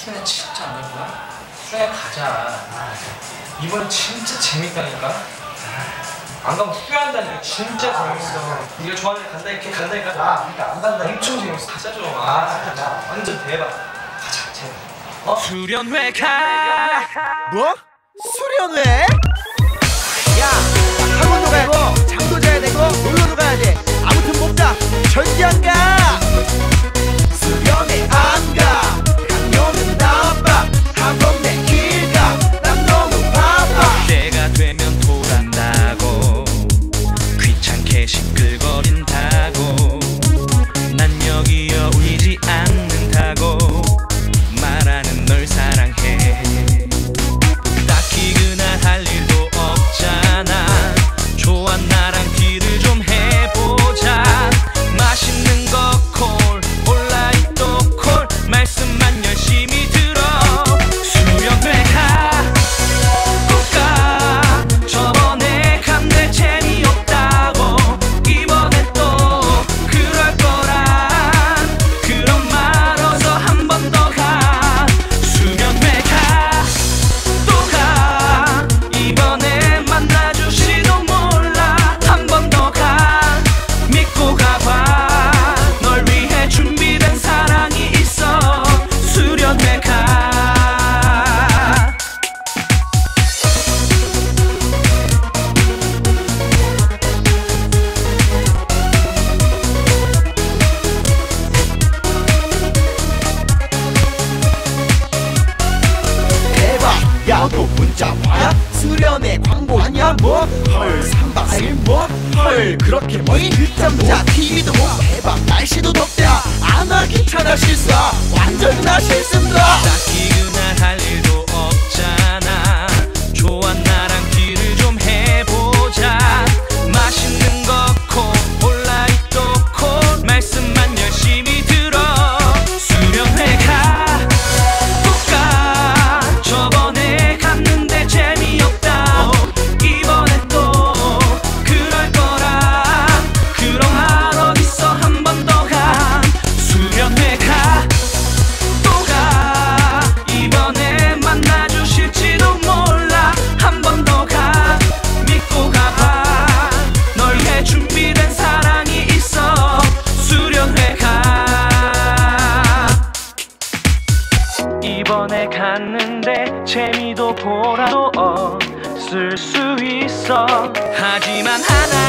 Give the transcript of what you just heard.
티는 진짜 안 낼 거야? 수영에 가자. 이번엔 진짜 재밌다니까. 안 가면 후회한다니까. 진짜 재밌어. 네가 좋아하는 데 간다 이렇게 간다니까. 그러니까 안 간다. 엄청 재밌어. 가자 좀. 진짜. 완전 대박. 가자 재밌어. 수련회 가. 뭐? 수련회? 야, 학원도 가야 되고 장도 자야 되고 놀러도 가야 돼. 아무튼 못 가. 절대 안 가. 수련회 안 가. 강요는 나빠. 학원 내 길 가. 난 너무 바빠. 때가 되면 돌아간다고 귀찮게 시끌거린다고 난 여기 어울리지 않는다고 말하는 널 사랑해. 딱히 그날 할 일도 없잖아. 좋아 나랑 딜을 좀 해보자. 맛있는 거 콜 온라인도 콜 말씀만 열심히 들어. 수련회 가 꼭 가. 저번에 간데 재미없다고 이번엔 또 그럴 거란 그런 말 어서 한 번 더 가. 수련회 가 또 가. 이번에 만나줄지도 몰라. 한 번 더 가. 믿고 가봐. 널 위해 준비된 사랑이 있어. 수련회 가. 대박. 야, 너 문자 봐야? 수련회 광고 아니야 뭐? 헐 3박 4일 뭐? 헐 그렇게 뭐이? 늦잠자 TV도 못 대박. 날씨도 덥대야. 안 와 귀찮아 실수야. 완전 나 실수다. 딱히 그날 할 일도 없잖아. 좋아 나랑 딜을 좀 해보자. 맛있는 거 콜 온라인도 콜 말씀만 열심히 들어. 수련회 가 꼭 가. 저번에 갔는데 재미없다. 이번엔 또 그럴 거라. 그런 말 어딨어. 한 번 더 가. 수련회 가 또 가. 이번에 만나주실지도 몰라. 한 번 더 가. 믿고 가봐. 널 위해 준비된 사랑이 있어. 수련회 가. 이번에 갔는데 재미도 보라도 없을 수 있어. 하지만 하나